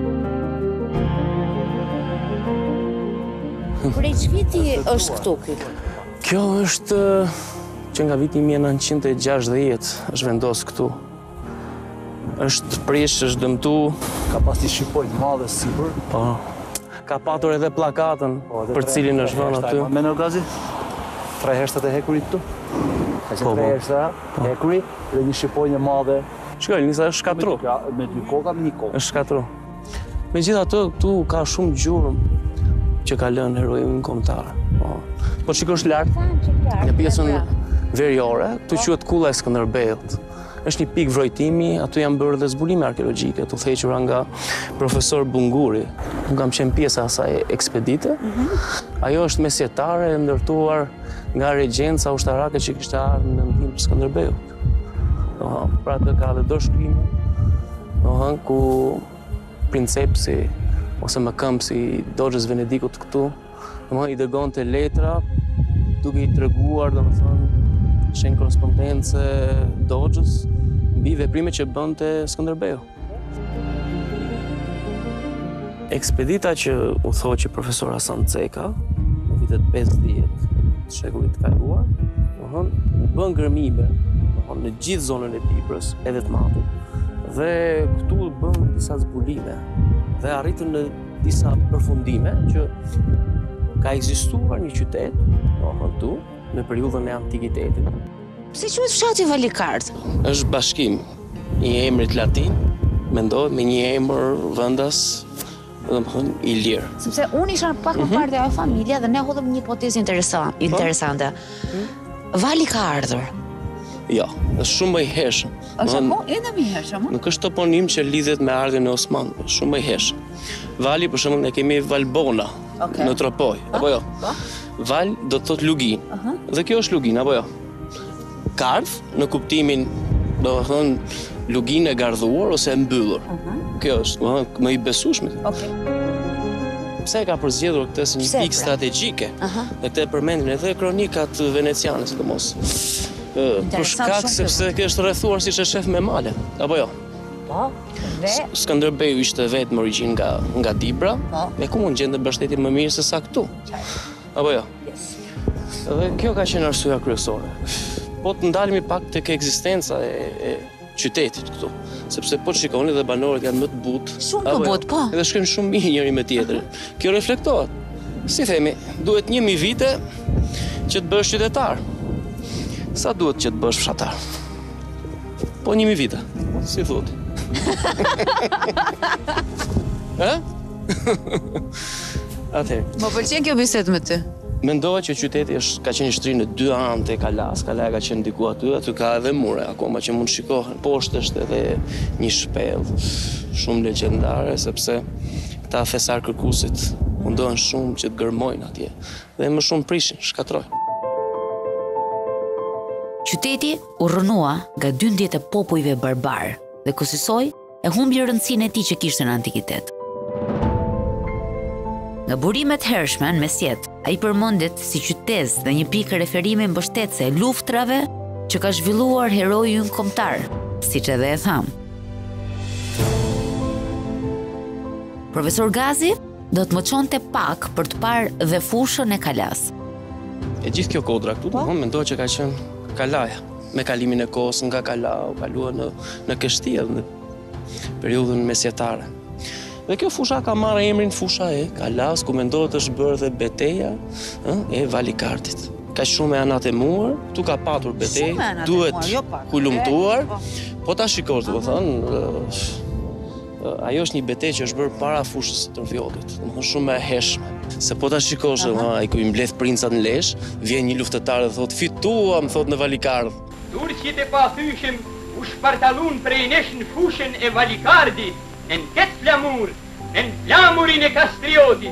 B: Prej ç'viti është këtu ky?
H: Kjo është që nga viti mille nëntëqind e gjashtëdhjetë është vendos këtu. Është prish, është dëmtu.
I: Ka pas një shqipoj të madhe sipër.
H: Po. Ka patur edhe plakatën për cilin është vënë aty.
I: Me në gazi? Tre heshtat e Hekurit këtu. Ka qenë tre heshta, Hekuri dhe një shqipoj një madhe.
H: Shkoj, njësa është shkatru.
I: Me dy koka, me një kokë.
H: është shkatru. Megjithatë, këtu ka shumë gjurmë që ka lënë heroin kombëtar. Po shikosh lart, në pjesën veriore, tu quhet kulla e Skënderbeut. Është një pikë vrojtimi, aty janë bërë dhe zbulime arkeologjike, të thequra nga profesor Bunguri. Unë kam qenë pjesë e asaj ekspedite. Ajo është mesjetare e ndërtuar nga regjenca ushtarake që kishte ardhur në ndihmë të Skënderbeut. Pra të ka dhe dorëshkrime, ku princepsi ose më këmbësi i Dogjës Venedikut këtu, i dërgonte letra duke i treguar, domethënë, shenjë korrespondence Dogjës mbi veprimet që bënte Skënderbeu. Ekspedita që u thoqi profesor Hasan Ceka në vitet pesëdhjetë të shekullit të kaluar, domethënë, u bën gërmime në gjithë zonën e Piprës, edhe të Matit, dhe këtu bën disa zbulime dhe arritën në disa përfundime që ka ekzistuar një qytet, domethënë këtu, në periudhën e antikitetit.
B: Si quhet fshati Valikard?
H: Është bashkim i emrit latin, mendohet me një emër vendas, domethënë i lirë.
B: Sepse unë isha pak më parë te ajo familja dhe ne hodhëm një hipotezë interesante. Vali ka ardhur.
H: Jo, është shumë më i hershëm.
B: Është po edhe më i hershëm.
H: Nuk është toponim që lidhet me ardhjen e Osmanëve, është shumë më i hershëm. Vali, për shembull, ne kemi Valbona në Tropoj, apo jo? Val do të thotë lugin. Dhe kjo është lugin, apo jo? Kardh në kuptimin, domethënë, lugin e gardhuar ose e mbyllur. Kjo është, domethënë, më i besueshme. Okej. Pse e ka përzgjedhur këtë si një pikë strategjike? Dhe këtë e përmendin edhe kronikat veneciane, sidomos. Për shkak sepse kjo është rrethuar siç e shef me male, apo jo?
B: Po. Dhe
H: Skënderbeu ishte vetëm në origjinë nga nga Dibra, me ku mund gjente mbështetje më mirë se sa këtu. Apo jo? Dhe kjo ka qenë arsyeja kryesore. Po të ndalemi pak tek ekzistenca e, e qytetit këtu. sepse po shikoni dhe banorët janë më të butë.
B: Shumë të butë, po.
H: Edhe shkojmë shumë mirë njëri me tjetrin. Kjo reflektohet. Si themi, duhet një mijë vite që të bësh qytetar. Sa duhet që të bësh fshatar? Po një mijë vite, si thot. Ha? Atëherë.
B: Më pëlqen kjo bisedë me ty.
H: Mendova që qyteti është ka qenë shtrirë në dy anë të kalas, kalaja ka qenë diku aty, aty ka edhe mure, akoma që mund shikohen. Poshtë është edhe një shpellë shumë legjendare, sepse këta thesar kërkusit mundohen shumë që të gërmojnë atje, dhe më shumë prishin, shkatrojnë.
A: Qyteti u rrënua nga dyndjet e popujve barbar dhe kësaj e humbi rëndësinë e tij që kishte në antikitet. Nga burimet hershme në mesjet, ai përmendet si qytet dhe një pikë referimi mbështetëse e luftrave që ka zhvilluar heroi ynë kombëtar, siç edhe e tham. Profesor Gazi do të më çonte pak për të parë dhe fushën e kalas.
H: E gjithë kjo kodra këtu, domethënë mendoj që ka qenë kalaja. Me kalimin e kohës nga kala u kalua në në kështjell në periudhën mesjetare. Dhe kjo fusha ka marrë emrin fusha e kalas, ku mendohet është bërë dhe beteja e Valikardit. Ka shumë e anat e muar, tu ka patur betej, duhet kulumtuar, po ta shikosh, do të thënë, ajo është një betej që është bërë para fushës së Tërfjollit, domethënë shumë e hershme. Se po ta shikosh, ai ku i mbledh princat në lesh, vjen një luftëtar dhe thotë fituam, thotë në Valikard.
J: Turqit e pathyshëm u shpartallun prej nesh në fushën e Valikardit. Në këtë flamur, në flamurin e Kastriotit.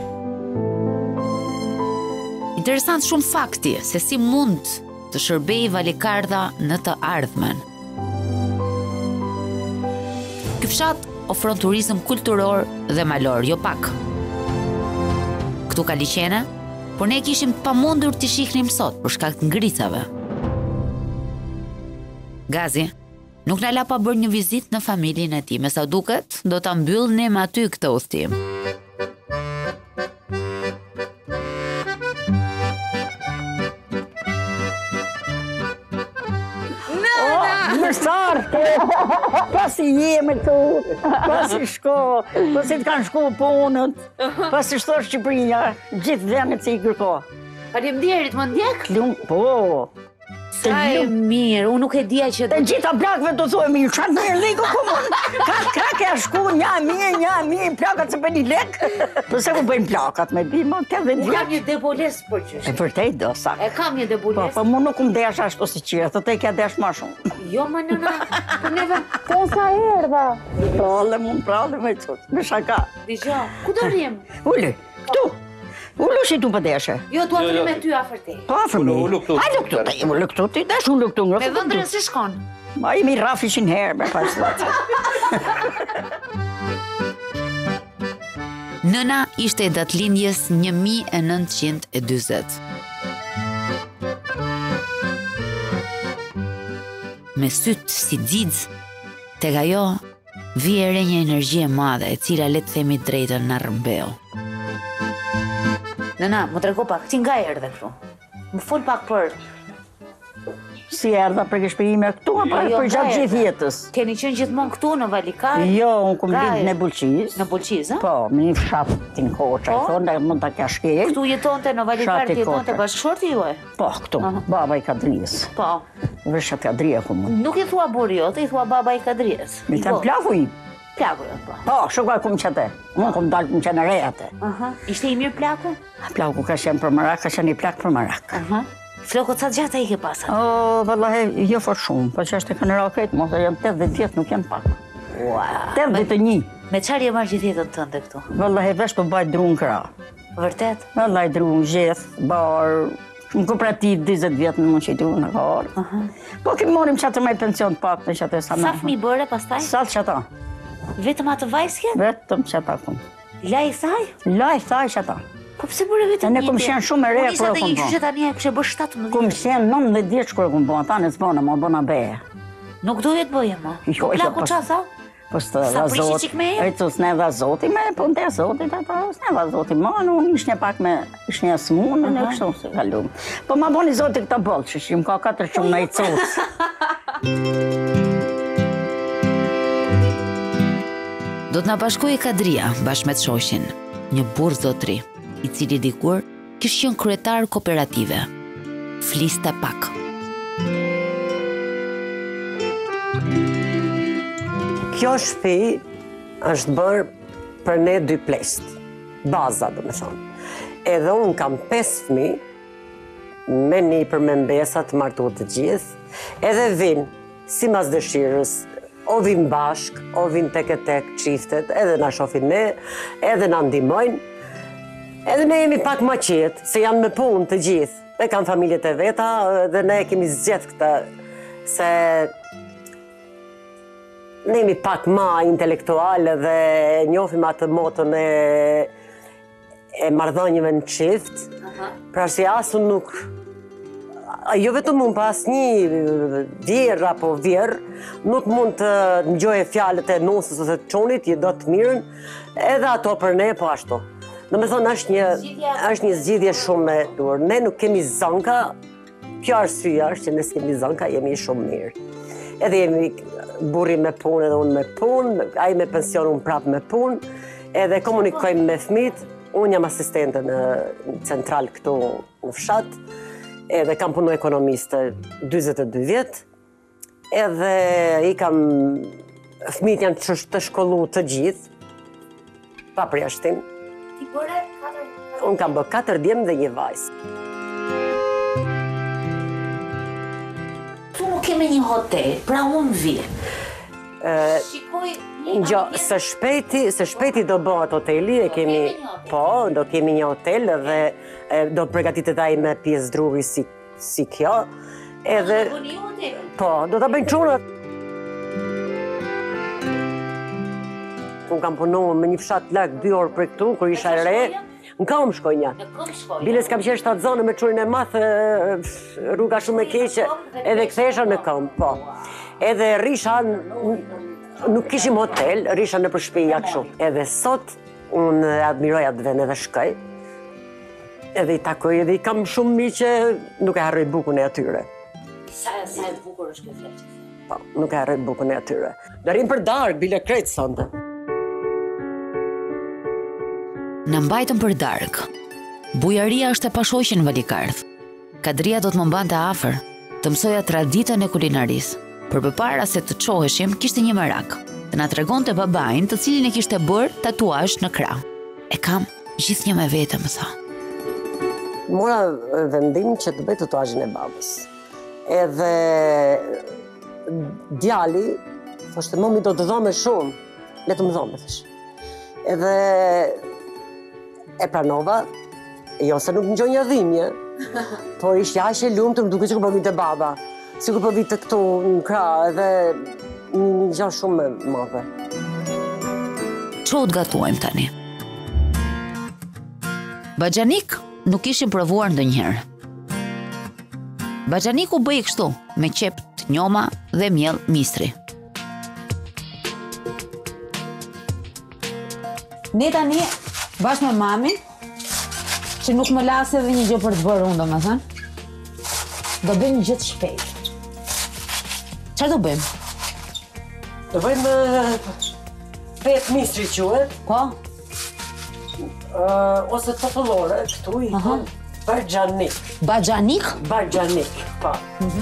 A: Interesant shumë fakti se si mund të shërbej Valikardha në të ardhmen. Ky fshat ofron turizëm kulturor dhe malor, jo pak. Këtu ka liqene, por ne kishim pamundur t'i shihnim sot për shkak të ngricave. Gazi nuk na la pa bërë një vizitë në familjen e tij, me sa duket, do ta mbyllnim aty këtë udhtim.
G: Mërsarte, pasi jemi tu, pasi shko, pasi të kanë shku punët, pasi shto Shqipëria, gjithë vendet që i kërko.
B: Faleminderit, më ndjek?
G: Po.
B: Sa e mirë, unë nuk e dija që...
G: Të gjitha plakve të thua mirë, qatë mirë liku komun, ka krake a shku, një mirë, një mirë, plakat se për një lek. Përse ku bëjnë plakat me bima, të dhe
B: Unë kam një deboles për qështë.
G: E vërtej do, sa.
B: E kam një deboles.
G: Po, mu nuk më desh ashtu si qire, të te kja desh ma shumë.
B: Jo, ma nëna, për neve...
G: Po sa erda. Prale, mu prale me qëtë, me shaka.
B: Dijo, ku do rrim?
G: Uli, këtu. Ullu si tu pëdeshe.
B: Jo, tu atëri me ty afer te.
G: Po afer me. Ullu këtu. Hajde këtu, ta jem ullu këtu, ti dash ullu këtu.
B: Me vëndërën si shkon?
G: Ma imi rafishin herë, me pas latë.
A: Nëna ishte e datëlindjes një mijë e nëntëqind e dyzet. Me sytë si dzidz, tek ajo vijere një energji e madhe, e cila le të themi drejtën në rrëmbeu.
B: Nëna, më trego pak, ti nga erdhe këtu? Më fol pak për...
G: Si erdha për këshpërime këtu, apo për gjatë gjithë jetës?
B: Keni qenë gjithmonë këtu në Valikard?
G: Jo, unë kum lind në Bulqiz.
B: Në Bulqiz, a?
G: Po, me një fshat të në Koqa, i thonë, mund të kja shkej.
B: Këtu jetonte në Valikard, jetonte bashkëshorti juaj?
G: Po, këtu, baba i Kadrijës.
B: Po.
G: Vërshat Kadrija ku mund.
B: Nuk i thua buri jote, i thua baba i Kadrijës.
G: Mi të plaku i?
B: Plaku jo, po.
G: Po, shukaj kum qëte. Unë kum dalë kum qenë rejate.
B: Ishte i mirë plaku?
G: Plaku ka qenë për Marak, ka qenë i plak për Marak.
B: Flokët sa gjata i ke pasat?
G: O, vëllahe, jo fort shumë, po që është e kanë rakejt, mos e jam tetëdhjetë vjetë, nuk jam pak. tetëdhjetë e një.
B: Me qarë je marrë gjithë jetën tënde këtu?
G: Vëllahe, vesh për bajt dru në kra.
B: Vërtet?
G: Vëllahe, dru në gjithë, barë, në kooperativë dyzet vjetë në mund që i dru në karë. Po kemi morim që atë me pension pak në që atë e sa me.
B: Sa fëmi bëre pastaj?
G: Sa që ata.
B: Vetëm atë vajzke?
G: Vetëm që ata kum.
B: Laj thaj?
G: Laj thaj që ata.
B: Po pëse bërë vetëm një?
G: Ne kum shenë shumë e re kërë kum
B: po. Unë që tani e kështë bërë shtatëmbëdhjetë.
G: Kum shenë nëntëdhjetë vjeç kërë kum po, ata në zbona, ma bëna beje.
B: Nuk dojet bëje ma? Po plaku qa tha?
G: Po së
B: Sa prishi qik me e?
G: E të s'ne dha zoti me, po në te zotit ata, s'ne dha zoti ma, unë ish një pak me, ish një smunë, në kështu se kalum. Po ma boni zoti këta bolë, që shim ka katër shumë në i cocë.
A: Do të na bashkojë Kadria bashkë me të shoqin, një burr zotri, i cili dikur kishte qenë kryetar kooperative. Fliste pak.
K: Kjo shtëpi është bërë për ne dy plesht, baza do me thonë. Edhe unë kam pesë fëmijë, me një për me mbesat, martu të gjithë, edhe vinë, si mas dëshirës, o vinë bashk, o vinë tek e tek qiftet, edhe na shofin ne, edhe na ndimojnë, edhe ne jemi pak ma qetë, se janë me punë të gjithë, e kanë familjet e veta, dhe ne kemi zgjedh këta, se ne jemi pak ma intelektuale dhe njofim atë motën e e marrëdhënieve në qift, pra si asu nuk, jo vetëm unë pas një vjerë apo vjerë, nuk mund të ngjoje fjalët e nusës ose të çonit, i do të mirën, edhe ato për ne po ashtu. Do me thonë, është një, është një zgjidhje shumë e dur. Ne nuk kemi zanka, kjo arsyeja është që ne s'kemi zanka, jemi shumë mirë. Edhe jemi burri me punë edhe unë me punë, ai me pension, unë prapë me punë, edhe komunikojmë me fëmijët. Unë jam asistente në central këtu në fshat, edhe kam punu ekonomiste dyzet e dy vjetë, edhe i kam, fëmijët janë të shkollu të gjithë, pa përjashtim.
B: Ti bëre katër?
K: Unë kam bë katër djemë dhe një vajzë.
B: Tu nuk kemi një hotel, pra unë vi.
K: Shikoj, Gjo, së shpejti, së shpejti do bëhat hoteli, e kemi, po, do kemi një hotel dhe do përgatitet ai me pjesë druri si, si kjo. Edhe, po, do të bëjnë çunat. Unë kam punu me një fshat lak dy orë për këtu, kur isha e re, në kam shkojnja. Bile s'kam qenë shtatë zonë me qurin e mathë, rruga shumë e keqe, edhe kthesha në kam, po. Edhe risha, nuk kishim hotel, risha në për shtëpia kështu. Edhe sot, unë admiroj atë vend edhe shkoj, edhe i takoj, edhe i kam shumë mi që nuk e harroj bukën e atyre.
B: Sa e bukur është kjo fleqë?
K: Po, nuk e harroj bukën e atyre. Darim për darkë, bile krejtë sonte.
A: Në mbajtëm për darkë. Bujaria është e pashoqen në Valikardh. Kadria do të më mbante afër, të mësoja traditën e kulinarisë. Për përpara se të çoheshim, kishte një merak. Të na tregonte babain, të cilin e kishte bërë tatuazh në krah. E kam gjithnjë me vete, më tha.
K: Mora vendim që të bëj tatuazhin e babës. Edhe djali thoshte, momi do të dhome shumë, le të më dhome, thash. Edhe e pranova, jo se nuk më gjonja dhimbje, por ishte aq e lumtur, më duket sikur po vinte baba. Sikur po vite këtu në krah, edhe një gjë shumë e madhe.
A: Ço të gatuajmë tani? Baxhanik nuk ishim provuar ndonjëherë. Baxhaniku bëi kështu, me qep të njoma dhe miell mistri.
B: Ne tani, bashkë me mamin, që nuk më lase edhe një gjë për të bërë unë, domethënë, do bëjmë një gjë të shpejtë. Çfarë do bëjmë?
K: Do bëjmë petë mistri quhet.
B: Po?
K: Ose popullore, këtu i thonë Baxhanik.
B: Baxhanik?
K: Baxhanik, po.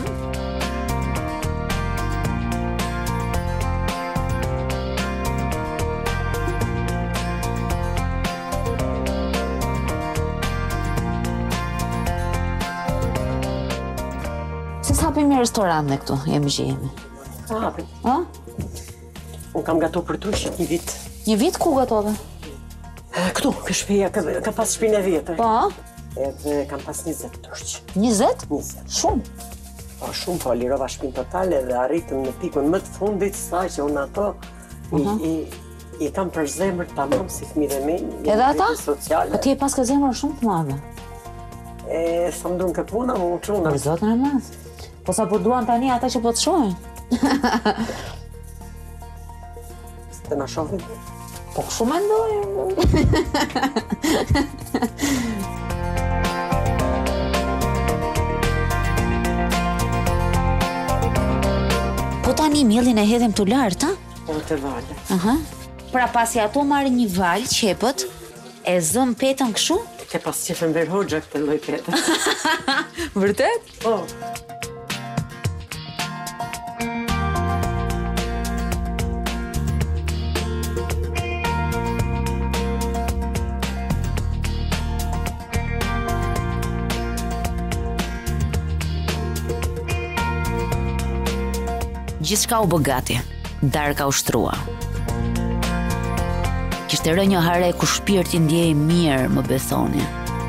B: Se s'hapim një restorant në këtu, jemi që jemi.
K: Sa hapim?
B: Ha?
K: Unë kam gatu për tush një vit.
B: Një vit ku gatove?
K: Këtu, kë shpia, ka pas shpinë e vjetër.
B: Po?
K: Edhe kam pas njëzet tush.
B: Njëzet?
K: Njëzet.
B: Shumë?
K: Po, shumë, po, lirova shpinë totale dhe arritëm në pikën më të fundit, sa që unë ato i kam për zemër të tamam si fëmijët e mi.
B: Edhe ata? Po ti e pas ka zemër shumë të madhe.
K: E, sa më duan këtë puna, më më quna.
B: Për zotën e madhe. Po sa po duan tani ata që po të shohin?
K: Të na shohin?
B: Po kështu mendoj.
A: Po tani mielin e hedhim tu lart, ha?
K: Po të vale.
A: Aha.
B: Pra pasi ato marrin një val, qepët, e zëm petën kështu?
K: Ke pas qefën Ver Hoxha këtë lloj pete.
B: Vërtet?
K: Po.
A: Gjithçka u bë gati, darka u shtrua. Kishte rënë një hare ku shpirti ndjej mirë, më bethoni.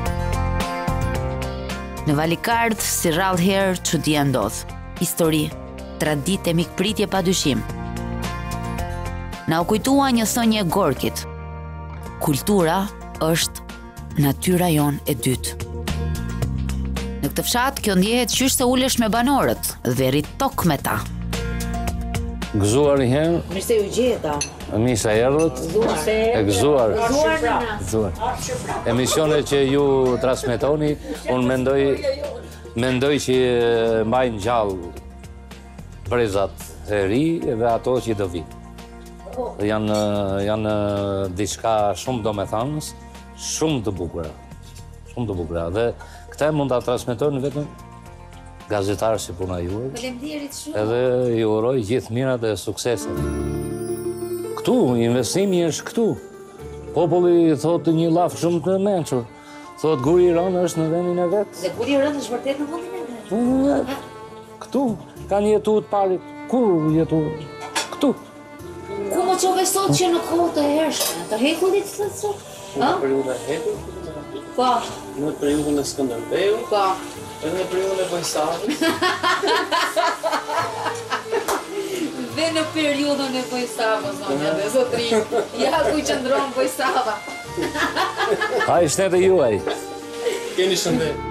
A: Në Valikard, si rrallë herë, çudia ndodh. Histori, traditë e mikpritje pa dyshim. Na u kujtua një thënie e Gorkit. Kultura është natyra jon e dytë. Në këtë fshat, kjo ndjehet qysh se ulesh me banorët dhe rrit tok me ta.
L: Gëzuar një herë.
B: Mirë se ju gjeta.
L: Mirë se erdhët. E gëzuar. Gëzuar. Emisionet që ju transmetoni, unë mendoj mendoj që mbajnë gjallë brezat e ri dhe ato që do vinë. Janë janë diçka shumë domethënës, shumë të bukura. Shumë të bukura dhe këtë mund ta transmetojnë vetëm gazetarë si puna juaj.
B: Faleminderit shumë.
L: Edhe ju uroj gjithë mirat dhe sukseset. Këtu, investimi është këtu. Populli thotë një laf shumë të mençur. Thotë Guri i Rënë është në vendin e vet.
B: Dhe Guri i Rënë është vërtet në vendin e vet.
L: Këtu kanë jetuar të parit. Ku jetuar? Këtu.
B: Ku më çove sot që në kohë të hershme, të hekullit të sot?
H: Në periudha e hekullit?
B: Po.
H: Në periudhën e Skënderbeut?
B: Po.
H: Edhe në periudhën e Vojsavës.
B: Dhe në periudhën e Vojsavës, zonja dhe zotrin. Ja ku qëndron Vojsava.
L: Ai shtetë juaj.
H: Keni shëndet.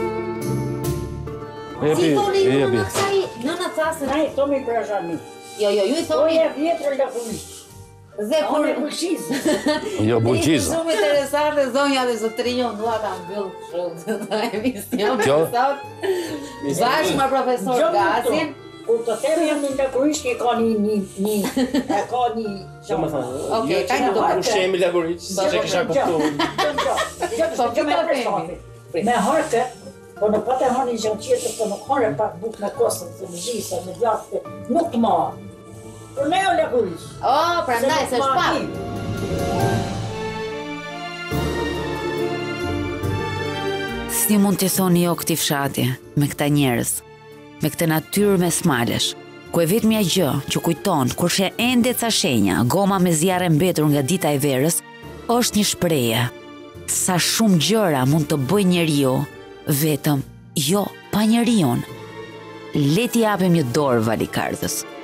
B: Si thoni ju në kësaj, në në thasën?
G: Ai, Tomi Brazami.
B: Jo, jo, ju i thoni?
G: Oja vjetër lëkullë.
B: Dhe kur
G: e bulqizë.
L: Jo, bulqizë.
B: Shumë interesante zonja dhe zotrinjo, dua ta mbyll kështu të emision.
L: Kjo?
B: Bashkë me profesor Gazin.
G: Kur të them jam në Lagurish që ka një një një e ka një
H: domethënë.
B: Okej, ka një dorë.
H: Ushqemi Lagurish, se kisha kuptuar.
G: Po që me presoni. Me harkë, po në patë hani gjë tjetër, po nuk hare pak buk me kosën, se më gjisa, me djathë, nuk të marë. Por ne o Lagurish.
B: Oh, prandaj se është pak.
A: Si mund të thoni jo këtij fshati, me këta njerëz, me këtë natyrë me smalesh, ku e vetmja gjë që kujton kur she ende ca shenja, goma me zjarre mbetur nga dita e verës, është një shprehje. Sa shumë gjëra mund të bëjë njeriu, vetëm jo pa njeriun. Le t'i japim një dorë Valikardhës.